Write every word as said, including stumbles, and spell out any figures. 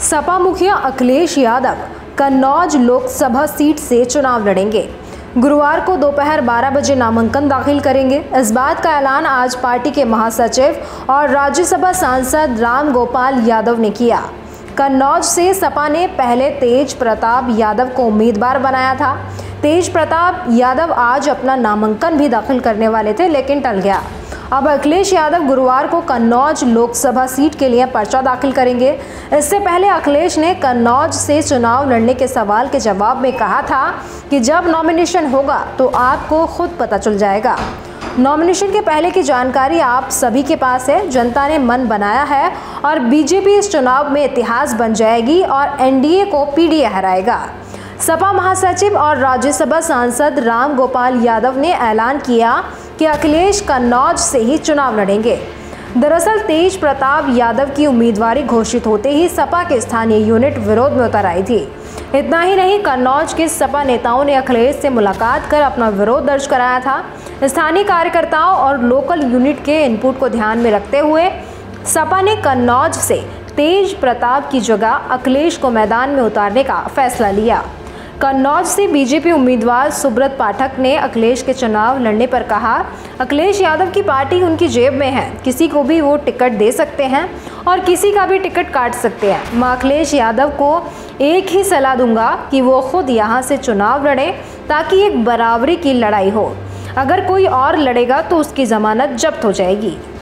सपा मुखिया अखिलेश यादव कन्नौज लोकसभा सीट से चुनाव लड़ेंगे। गुरुवार को दोपहर बारह बजे नामांकन दाखिल करेंगे। इस बात का ऐलान आज पार्टी के महासचिव और राज्यसभा सांसद राम गोपाल यादव ने किया। कन्नौज से सपा ने पहले तेज प्रताप यादव को उम्मीदवार बनाया था। तेज प्रताप यादव आज अपना नामांकन भी दाखिल करने वाले थे, लेकिन टल गया। अब अखिलेश यादव गुरुवार को कन्नौज लोकसभा सीट के लिए पर्चा दाखिल करेंगे। इससे पहले अखिलेश ने कन्नौज से चुनाव लड़ने के सवाल के जवाब में कहा था कि जब नॉमिनेशन होगा तो आपको खुद पता चल जाएगा। नॉमिनेशन के पहले की जानकारी आप सभी के पास है। जनता ने मन बनाया है और बीजेपी इस चुनाव में इतिहास बन जाएगी और एनडीए को पीडीए हराएगा। सपा महासचिव और राज्यसभा सांसद राम गोपाल यादव ने ऐलान किया कि अखिलेश कन्नौज से ही चुनाव लड़ेंगे। दरअसल तेज प्रताप यादव की उम्मीदवारी घोषित होते ही सपा के स्थानीय यूनिट विरोध में उतर आई थी। इतना ही नहीं, कन्नौज के सपा नेताओं ने अखिलेश से मुलाकात कर अपना विरोध दर्ज कराया था। स्थानीय कार्यकर्ताओं और लोकल यूनिट के इनपुट को ध्यान में रखते हुए सपा ने कन्नौज से तेज प्रताप की जगह अखिलेश को मैदान में उतारने का फैसला लिया। कन्नौज से बीजेपी उम्मीदवार सुब्रत पाठक ने अखिलेश के चुनाव लड़ने पर कहा, अखिलेश यादव की पार्टी उनकी जेब में है, किसी को भी वो टिकट दे सकते हैं और किसी का भी टिकट काट सकते हैं। मैं अखिलेश यादव को एक ही सलाह दूंगा कि वो खुद यहाँ से चुनाव लड़े ताकि एक बराबरी की लड़ाई हो। अगर कोई और लड़ेगा तो उसकी जमानत जब्त हो जाएगी।